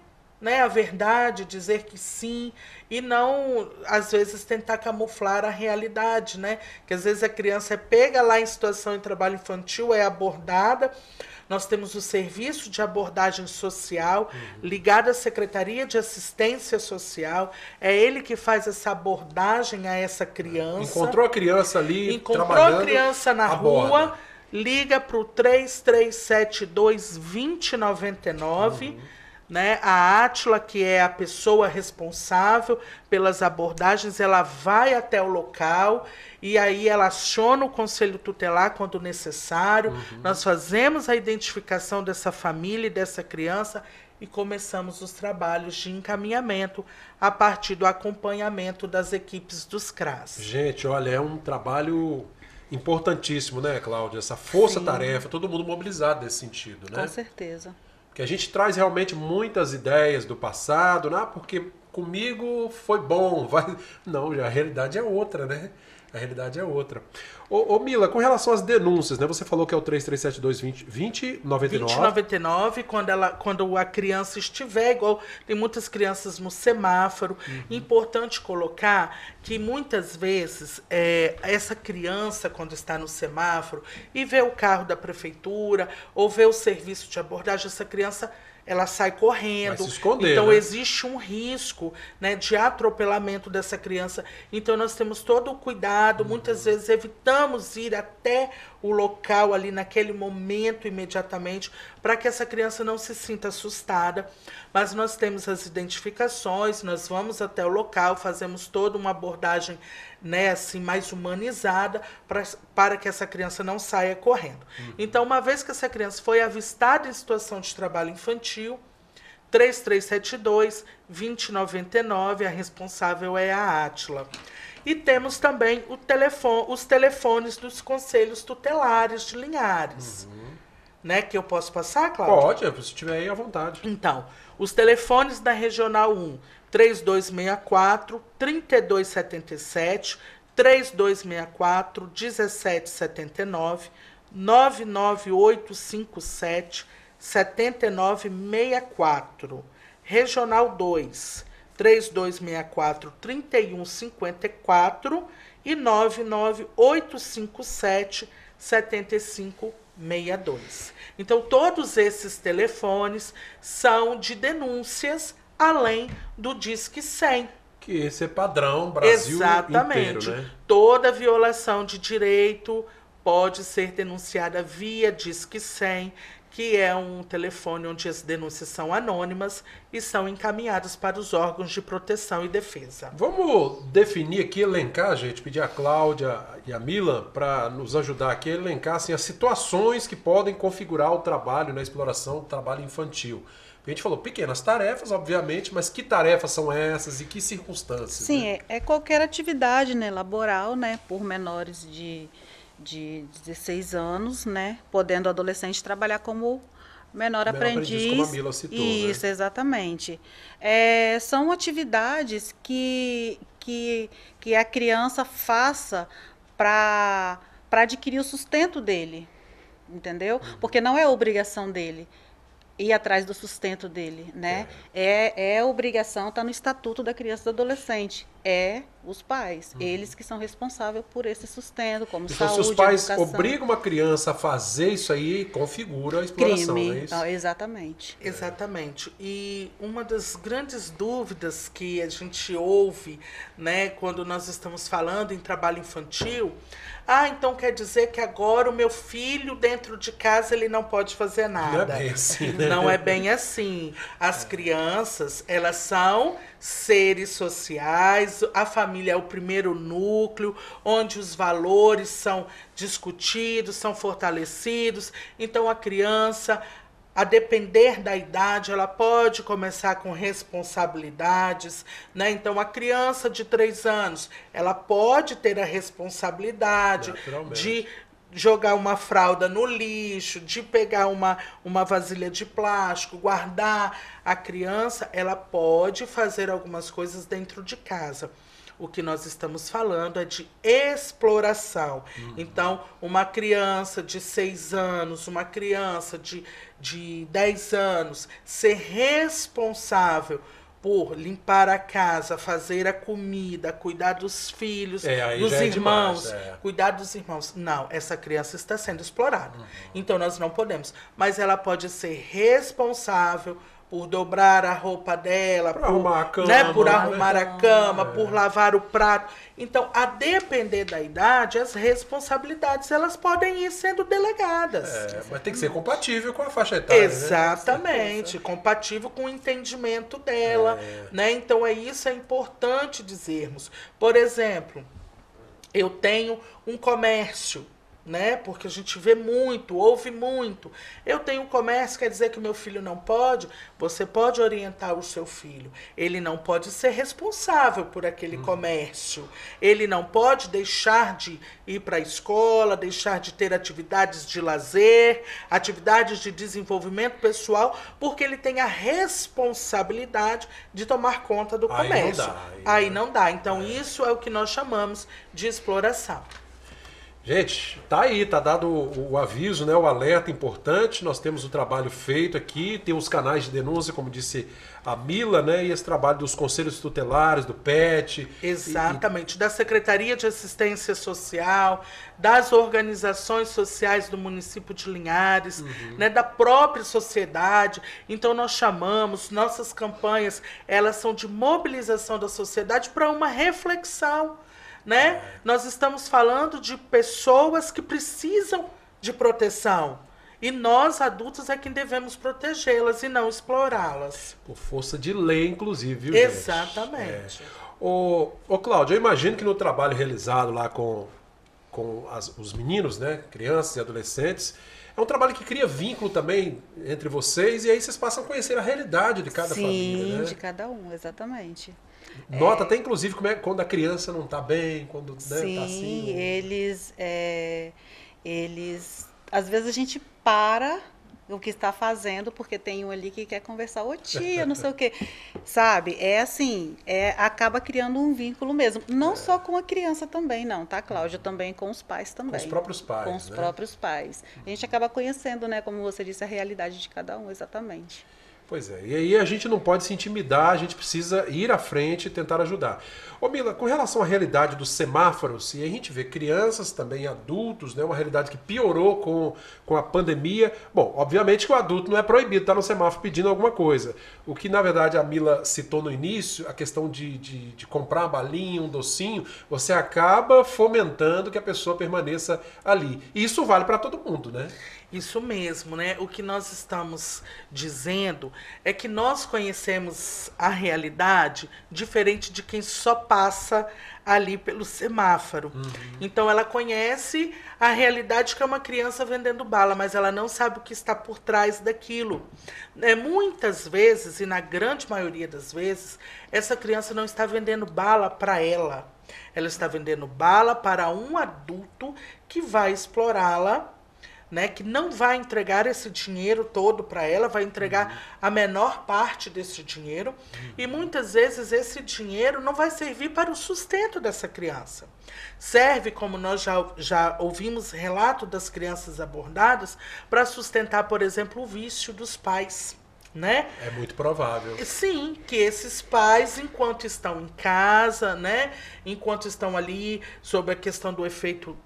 né, a verdade, dizer que sim, e não, às vezes, tentar camuflar a realidade, né? Que às vezes a criança é pega lá em situação de trabalho infantil, é abordada. Nós temos o serviço de abordagem social, uhum. ligado à Secretaria de Assistência Social. É ele que faz essa abordagem a essa criança. Encontrou a criança ali, Encontrou trabalhando, a criança na aborda. rua, liga para o três três sete dois, dois zero nove nove. Uhum. Né? A Átila, que é a pessoa responsável pelas abordagens, ela vai até o local e aí ela aciona o conselho tutelar quando necessário. Uhum. Nós fazemos a identificação dessa família e dessa criança e começamos os trabalhos de encaminhamento a partir do acompanhamento das equipes dos C R A S. Gente, olha, é um trabalho importantíssimo, né, Cláudia? Essa força-tarefa, todo mundo mobilizado nesse sentido, né? Com certeza. Que a gente traz realmente muitas ideias do passado, né? Porque comigo foi bom. Vai... Não, a realidade é outra, né? A realidade é outra. Ô, ô Mila, com relação às denúncias, né? Você falou que é o três três sete dois, dois zero nove nove. dois zero nove nove, quando, ela, quando a criança estiver, igual tem muitas crianças no semáforo. Uhum. Importante colocar que muitas vezes é, essa criança, quando está no semáforo e vê o carro da prefeitura ou vê o serviço de abordagem, essa criança ela sai correndo. Vai se esconder, então né? existe um risco, né, de atropelamento dessa criança. Então nós temos todo o cuidado, uhum. muitas vezes evitamos ir até o local ali naquele momento imediatamente, para que essa criança não se sinta assustada. Mas nós temos as identificações, nós vamos até o local, fazemos toda uma abordagem, né, assim, mais humanizada pra, para que essa criança não saia correndo. Uhum. Então, uma vez que essa criança foi avistada em situação de trabalho infantil, três três sete dois, dois zero nove nove, a responsável é a Átila. E temos também o telefone, os telefones dos conselhos tutelares de Linhares. Uhum. Né, que eu posso passar, Cláudia? Pode, se estiver aí à vontade. Então, os telefones da Regional um, três dois seis quatro, três dois sete sete, três dois seis quatro, um sete sete nove, nove nove oito cinco sete, sete nove seis quatro. Regional dois, três dois seis quatro, três um cinco quatro e nove nove oito cinco sete, sete cinco seis dois. Então, todos esses telefones são de denúncias, além do Disque cem. Que esse é padrão Brasil Exatamente. inteiro, né? Toda violação de direito pode ser denunciada via Disque cem, que é um telefone onde as denúncias são anônimas e são encaminhadas para os órgãos de proteção e defesa. Vamos definir aqui, elencar, gente, pedir a Cláudia e a Mila para nos ajudar aqui a elencar assim, as situações que podem configurar o trabalho na exploração do trabalho infantil. A gente falou pequenas tarefas, obviamente, mas que tarefas são essas e que circunstâncias? Sim, né? é, é qualquer atividade, né, laboral, né, por menores de... de dezesseis anos, né, podendo o adolescente trabalhar como menor, menor aprendiz. aprendiz. Como a Mila citou, Isso, né? Exatamente. É, são atividades que, que, que a criança faça para para adquirir o sustento dele, entendeu? Uhum. Porque não é obrigação dele ir atrás do sustento dele, né? É, é, é obrigação, está no Estatuto da Criança e do Adolescente. É os pais, uhum. eles que são responsáveis por esse sustento, como então, saúde, se os pais educação. obrigam uma criança a fazer isso aí, configura a exploração, crime. não é isso? Ah, exatamente. É. Exatamente. E uma das grandes dúvidas que a gente ouve, né, quando nós estamos falando em trabalho infantil, ah, então quer dizer que agora o meu filho dentro de casa ele não pode fazer nada. Não é bem assim, né? Não é bem assim. As é. crianças, elas são seres sociais, a família é o primeiro núcleo, onde os valores são discutidos, são fortalecidos. Então, a criança, a depender da idade, ela pode começar com responsabilidades, né? Então, a criança de três anos, ela pode ter a responsabilidade de jogar uma fralda no lixo, de pegar uma, uma vasilha de plástico, guardar. A criança, ela pode fazer algumas coisas dentro de casa. O que nós estamos falando é de exploração. Uhum. Então, uma criança de seis anos, uma criança de, de dez anos, ser responsável por limpar a casa, fazer a comida, cuidar dos filhos, é, dos irmãos, é demais, é. cuidar dos irmãos. Não, essa criança está sendo explorada. Uhum. Então, nós não podemos. Mas ela pode ser responsável por dobrar a roupa dela, por por arrumar a cama, né, por arrumar né? a cama, é. por lavar o prato. Então, a depender da idade, as responsabilidades elas podem ir sendo delegadas. É, mas tem que ser compatível com a faixa etária. Exatamente, né? Compatível com o entendimento dela. É. Né? Então, é isso é importante dizermos. Por exemplo, eu tenho um comércio, né? Porque a gente vê muito, ouve muito. Eu tenho um comércio, quer dizer que o meu filho não pode? Você pode orientar o seu filho. Ele não pode ser responsável por aquele hum. comércio. Ele não pode deixar de ir para a escola, deixar de ter atividades de lazer, atividades de desenvolvimento pessoal, porque ele tem a responsabilidade de tomar conta do aí comércio. Não dá, aí, aí não dá. Então, é. isso é o que nós chamamos de exploração. Gente, tá aí, tá dado o, o aviso, né, o alerta importante. Nós temos o trabalho feito aqui, tem os canais de denúncia, como disse a Mila, né, e esse trabalho dos conselhos tutelares, do P E T. Exatamente, e, da Secretaria de Assistência Social, das organizações sociais do município de Linhares, uhum. né, da própria sociedade. Então nós chamamos, nossas campanhas, elas são de mobilização da sociedade para uma reflexão. Né? É. Nós estamos falando de pessoas que precisam de proteção. E nós, adultos, é quem devemos protegê-las e não explorá-las. Por força de lei, inclusive, viu, exatamente. É. Ô, ô, Cláudio, eu imagino que no trabalho realizado lá com, com as, os meninos, né, crianças e adolescentes, é um trabalho que cria vínculo também entre vocês, e aí vocês passam a conhecer a realidade de cada Sim, família, né? de cada um, exatamente. Nota é... até, inclusive, como é, quando a criança não está bem, quando está né, Sim, tá assim... Ou... eles, é, eles... Às vezes a gente para o que está fazendo, porque tem um ali que quer conversar, ô tia, não sei o quê. Sabe? É assim, é, acaba criando um vínculo mesmo. Não é. só com a criança também, não, tá, Cláudia? Também com os pais também. Com os próprios pais, Com os né? próprios pais. A gente acaba conhecendo, né, como você disse, a realidade de cada um, exatamente. Pois é, e aí a gente não pode se intimidar, a gente precisa ir à frente e tentar ajudar. Ô Mila, com relação à realidade dos semáforos, e a gente vê crianças também, adultos, né, uma realidade que piorou com, com a pandemia. Bom, obviamente que o adulto não é proibido estar no semáforo pedindo alguma coisa. O que, na verdade, a Mila citou no início, a questão de, de, de comprar uma balinha, um docinho, você acaba fomentando que a pessoa permaneça ali. E isso vale para todo mundo, né? Isso mesmo, né? O que nós estamos dizendo é que nós conhecemos a realidade diferente de quem só passa ali pelo semáforo. Uhum. Então ela conhece a realidade que é uma criança vendendo bala, mas ela não sabe o que está por trás daquilo. É, muitas vezes, e na grande maioria das vezes, essa criança não está vendendo bala para ela. Ela está vendendo bala para um adulto que vai explorá-la, né, que não vai entregar esse dinheiro todo para ela, vai entregar uhum. a menor parte desse dinheiro. Uhum. E muitas vezes esse dinheiro não vai servir para o sustento dessa criança. Serve, como nós já, já ouvimos relato das crianças abordadas, para sustentar, por exemplo, o vício dos pais. Né? É muito provável. Sim, que esses pais, enquanto estão em casa, né, enquanto estão ali sob a questão do efeito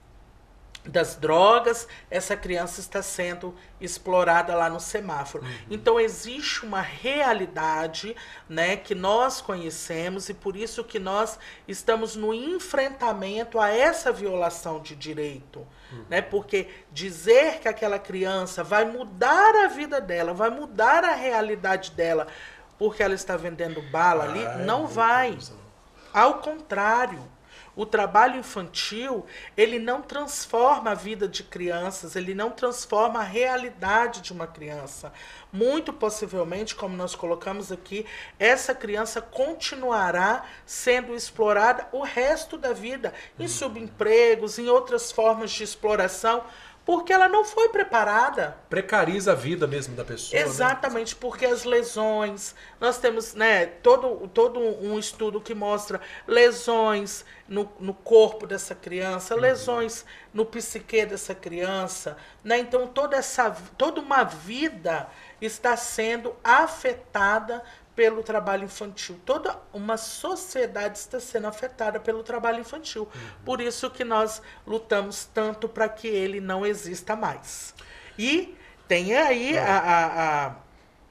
das drogas, essa criança está sendo explorada lá no semáforo. Uhum. Então existe uma realidade, né, que nós conhecemos, e por isso que nós estamos no enfrentamento a essa violação de direito. Uhum. Né, porque dizer que aquela criança vai mudar a vida dela, vai mudar a realidade dela porque ela está vendendo bala ali, Ai, não vai. Deus. Ao contrário. O trabalho infantil, ele não transforma a vida de crianças, ele não transforma a realidade de uma criança. Muito possivelmente, como nós colocamos aqui, essa criança continuará sendo explorada o resto da vida, em subempregos, em outras formas de exploração, porque ela não foi preparada. Precariza a vida mesmo da pessoa. Exatamente, né? Porque as lesões, nós temos, né, todo, todo um estudo que mostra lesões no, no corpo dessa criança, uhum. lesões no psique dessa criança, né? Então toda essa, toda uma vida está sendo afetada pelo trabalho infantil. Toda uma sociedade está sendo afetada pelo trabalho infantil. Uhum. Por isso que nós lutamos tanto para que ele não exista mais. E tem aí é. a, a, a,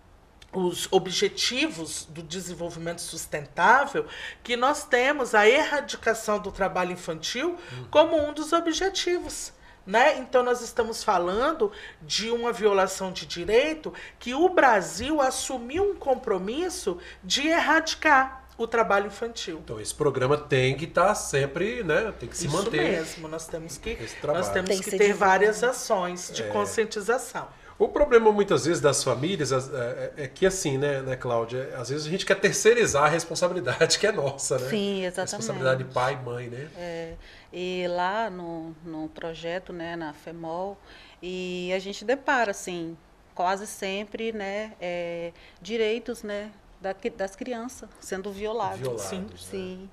os objetivos do desenvolvimento sustentável, que nós temos a erradicação do trabalho infantil uhum. como um dos objetivos. Né? Então, nós estamos falando de uma violação de direito que o Brasil assumiu um compromisso de erradicar o trabalho infantil. Então, esse programa tem que estar sempre, né? Tem que se Isso manter. Isso mesmo, nós temos que, nós temos tem que, que ter várias ações de é. conscientização. O problema, muitas vezes, das famílias é, é que, assim, né, né, Cláudia? Às vezes a gente quer terceirizar a responsabilidade que é nossa, né? Sim, exatamente. A responsabilidade de pai e mãe, né? É, e lá no, no projeto, né, na FEMOL, e a gente depara, assim, quase sempre, né, é, direitos, né, da, das crianças sendo violados. Violados, sim, né? sim.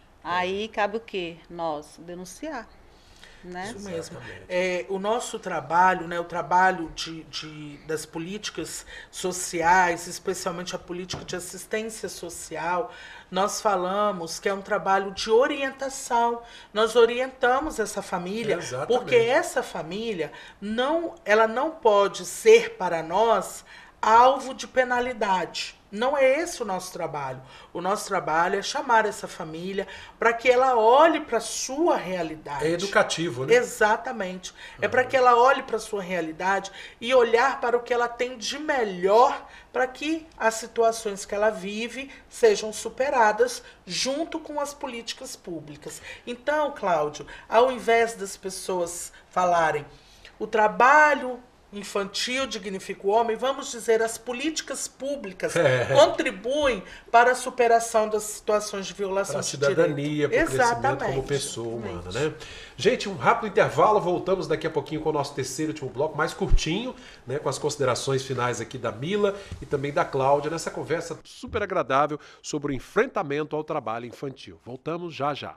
Aí cabe o quê? Nós denunciar. Né? Isso mesmo. É, o nosso trabalho, né, o trabalho de, de, das políticas sociais, especialmente a política de assistência social, nós falamos que é um trabalho de orientação. Nós orientamos essa família, Exatamente. Porque essa família não, ela não pode ser para nós alvo de penalidade. Não é esse o nosso trabalho. O nosso trabalho é chamar essa família para que ela olhe para a sua realidade. É educativo, né? Exatamente. Uhum. É para que ela olhe para a sua realidade e olhar para o que ela tem de melhor para que as situações que ela vive sejam superadas junto com as políticas públicas. Então, Cláudio, ao invés das pessoas falarem o trabalho infantil dignifica o homem, vamos dizer, as políticas públicas é. contribuem para a superação das situações de violação para a de cidadania, direito. para o crescimento como pessoa humana, né? Gente, um rápido intervalo, voltamos daqui a pouquinho com o nosso terceiro e último bloco, mais curtinho, né, com as considerações finais aqui da Mila e também da Cláudia, nessa conversa super agradável sobre o enfrentamento ao trabalho infantil. Voltamos já já.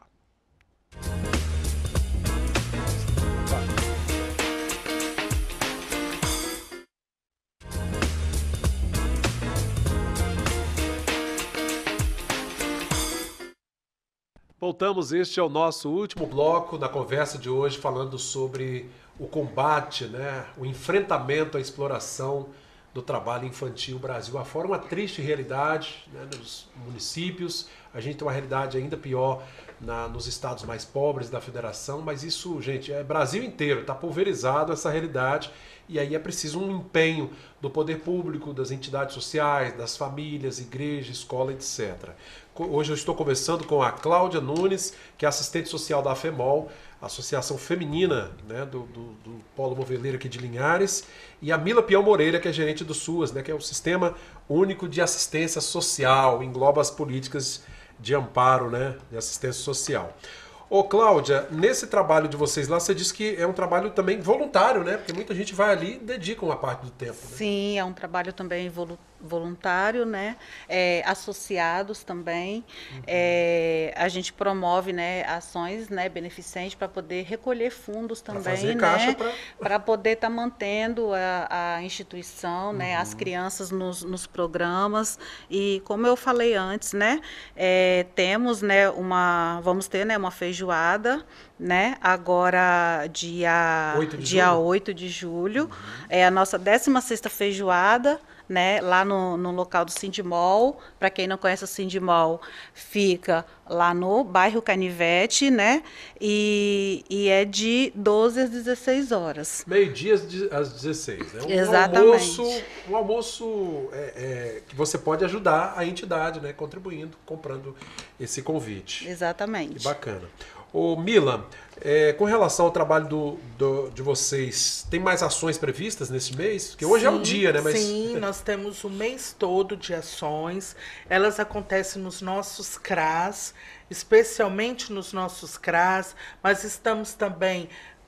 Voltamos, este é o nosso último bloco da conversa de hoje, falando sobre o combate, né, o enfrentamento à exploração do trabalho infantil no Brasil afora. Uma triste realidade, né, nos municípios, a gente tem uma realidade ainda pior na, nos estados mais pobres da federação, mas isso, gente, é Brasil inteiro, está pulverizado essa realidade, e aí é preciso um empenho do poder público, das entidades sociais, das famílias, igreja, escola, etcétera. Hoje eu estou conversando com a Cláudia Nunes, que é assistente social da FEMOL, Associação Feminina, né, do, do, do Polo Moveleiro aqui de Linhares, e a Mila Pião Moreira, que é gerente do SUAS, né, que é o Sistema Único de Assistência Social, engloba as políticas de amparo, né, de assistência social. Ô, Cláudia, nesse trabalho de vocês lá, você disse que é um trabalho também voluntário, né? Porque muita gente vai ali e dedica uma parte do tempo. Né? Sim, é um trabalho também voluntário, né? É, associados também. Uhum. É, a gente promove, né, ações, né, beneficentes para poder recolher fundos também, pra fazer caixa, né? Para pra poder estar tá mantendo a, a instituição, uhum. né, as crianças nos, nos programas. E como eu falei antes, né, é, temos, né, uma, vamos ter, né, uma feijoada, né? Agora, dia oito de dia julho, oito de julho uhum. é a nossa décima sexta feijoada, né? Lá no, no local do Sindimol. Para quem não conhece o Sindimol, fica lá no bairro Canivete, né? E, e é de doze às dezesseis horas. Meio-dia às dezesseis, né? Um Exatamente. almoço, um almoço é, é, que você pode ajudar a entidade, né? Contribuindo, comprando esse convite. Exatamente. Que bacana. Ô, Mila, é, com relação ao trabalho do, do, de vocês, tem mais ações previstas nesse mês? Porque hoje sim, é o dia, né? Mas... Sim, nós temos o mês todo de ações. Elas acontecem nos nossos C R A S, especialmente nos nossos C R A S, mas estamos também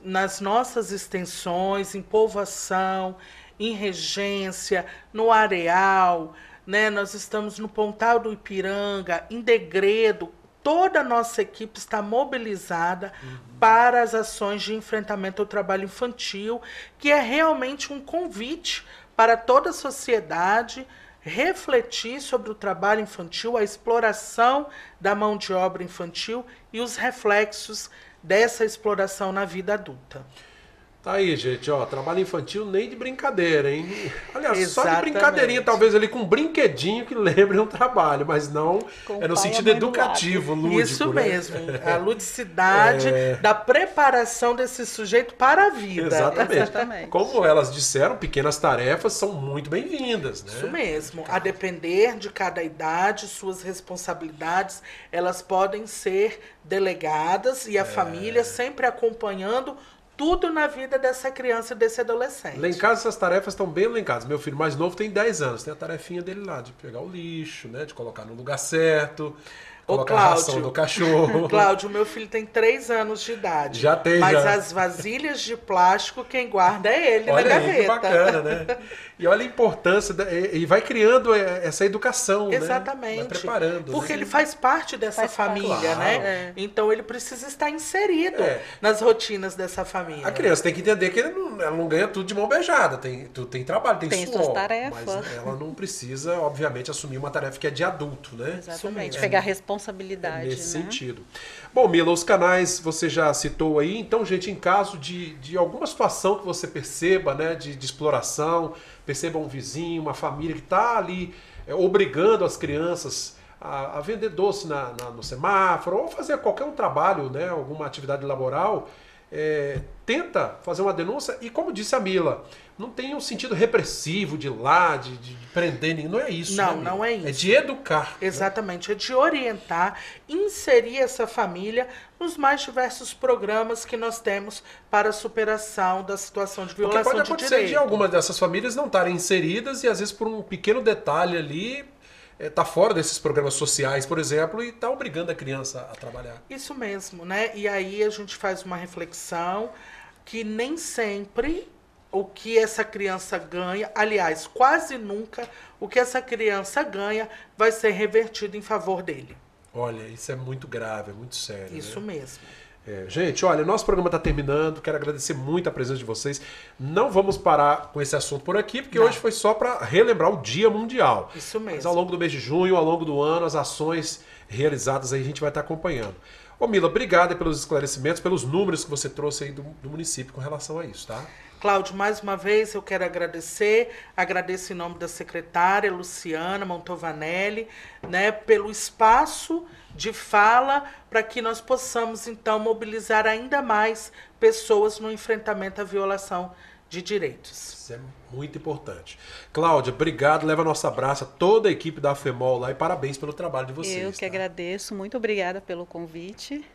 nas nossas extensões, em povoação, em regência, no areal, né? Nós estamos no Pontal do Ipiranga, em Degredo. Toda a nossa equipe está mobilizada uhum. para as ações de enfrentamento ao trabalho infantil, que é realmente um convite para toda a sociedade refletir sobre o trabalho infantil, a exploração da mão de obra infantil e os reflexos dessa exploração na vida adulta. Tá aí, gente, ó, trabalho infantil nem de brincadeira, hein? Aliás, Exatamente. Só de brincadeirinha, talvez ali com um brinquedinho que lembre um trabalho, mas não com é no sentido educativo, lúdico. Isso né? mesmo, a ludicidade é... da preparação desse sujeito para a vida. Exatamente. Exatamente. Como elas disseram, pequenas tarefas são muito bem-vindas, né? Isso mesmo, a depender de cada idade, suas responsabilidades, elas podem ser delegadas e a é... família sempre acompanhando tudo na vida dessa criança e desse adolescente. Lá em casa essas tarefas estão bem elencadas. Meu filho mais novo tem dez anos, tem a tarefinha dele lá de pegar o lixo, né, de colocar no lugar certo, colocar a ração do cachorro. Cláudio, meu filho tem três anos de idade. Já tem, Mas já. as vasilhas de plástico, quem guarda é ele olha na aí, gaveta. Que bacana, né? E olha a importância, da, e vai criando essa educação, exatamente. Né? Vai preparando. Porque né? ele faz parte dessa faz família, parte. né? Claro. É. Então ele precisa estar inserido é. nas rotinas dessa família. A criança tem que entender que ele não, ela não ganha tudo de mão beijada, tem, tem trabalho, tem, tem suor. Suas tarefas. Mas ela não precisa, obviamente, assumir uma tarefa que é de adulto, né? Exatamente, é, pegar responsabilidade. É nesse né? sentido. Bom, Mila, os canais você já citou aí, então, gente, em caso de, de alguma situação que você perceba, né, de, de exploração, perceba um vizinho, uma família que está ali é, obrigando as crianças a, a vender doce na, na, no semáforo, ou fazer qualquer um trabalho, né, alguma atividade laboral, é, tenta fazer uma denúncia e, como disse a Mila, não tem um sentido repressivo de ir lá, de, de prender ninguém, não é isso. Não, né, não é isso. É de educar. Exatamente, né? É de orientar, inserir essa família nos mais diversos programas que nós temos para a superação da situação de violação de direito. Porque pode acontecer de algumas dessas famílias não estarem inseridas e, às vezes, por um pequeno detalhe ali, está fora desses programas sociais, por exemplo, e está obrigando a criança a trabalhar. Isso mesmo, né? E aí a gente faz uma reflexão que nem sempre o que essa criança ganha, aliás, quase nunca o que essa criança ganha vai ser revertido em favor dele. Olha, isso é muito grave, é muito sério. Isso né? mesmo. É, gente, olha, nosso programa está terminando, quero agradecer muito a presença de vocês. Não vamos parar com esse assunto por aqui, porque Não. hoje foi só para relembrar o Dia Mundial. Isso mesmo. Mas ao longo do mês de junho, ao longo do ano, as ações realizadas aí a gente vai estar acompanhando. Ô Mila, obrigada pelos esclarecimentos, pelos números que você trouxe aí do, do município com relação a isso, tá? Cláudio, mais uma vez eu quero agradecer, agradeço em nome da secretária Luciana Montovanelli, né, pelo espaço de fala para que nós possamos, então, mobilizar ainda mais pessoas no enfrentamento à violação de direitos. Isso é muito importante. Cláudia, obrigado, leva nosso abraço a toda a equipe da AFEMOL lá e parabéns pelo trabalho de vocês. Eu que tá? agradeço, muito obrigada pelo convite.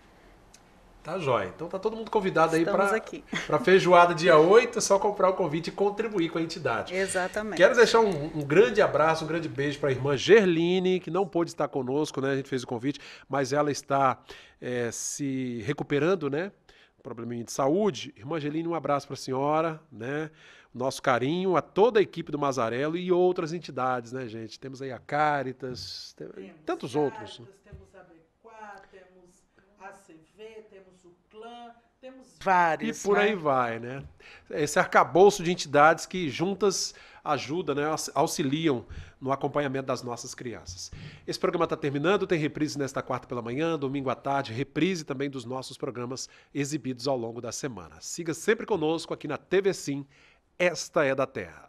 Tá jóia. Então tá todo mundo convidado aí para para feijoada dia oito, é só comprar o convite e contribuir com a entidade. Exatamente. Quero deixar um, um grande abraço, um grande beijo para a irmã Gerline, que não pôde estar conosco, né? A gente fez o convite, mas ela está é, se recuperando, né? Um probleminha de saúde. Irmã Gerline, um abraço para a senhora, né? Nosso carinho a toda a equipe do Mazarello e outras entidades, né, gente? Temos aí a Cáritas, tem, Temos tantos Cáritas, outros. Né? Temos a B quatro, temos a C V, temos o Clã, temos vários. E por né? aí vai, né? Esse arcabouço de entidades que juntas ajudam, né, auxiliam no acompanhamento das nossas crianças. Esse programa está terminando, tem reprise nesta quarta pela manhã, domingo à tarde, reprise também dos nossos programas exibidos ao longo da semana. Siga sempre conosco aqui na T V Sim, Esta é da Terra.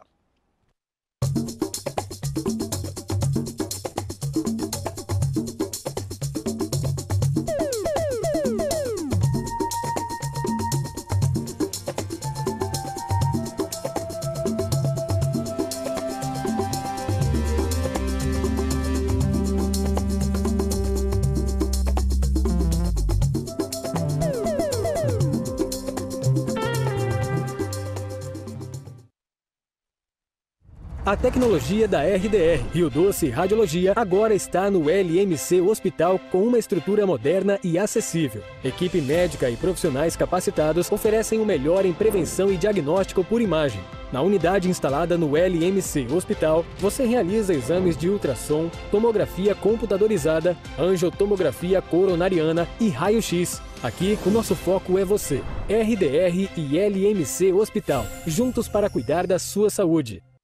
A tecnologia da R D R, Rio Doce Radiologia, agora está no L M C Hospital com uma estrutura moderna e acessível. Equipe médica e profissionais capacitados oferecem o melhor em prevenção e diagnóstico por imagem. Na unidade instalada no L M C Hospital, você realiza exames de ultrassom, tomografia computadorizada, angiotomografia coronariana e raio-x. Aqui, o nosso foco é você. R D R e L M C Hospital, juntos para cuidar da sua saúde.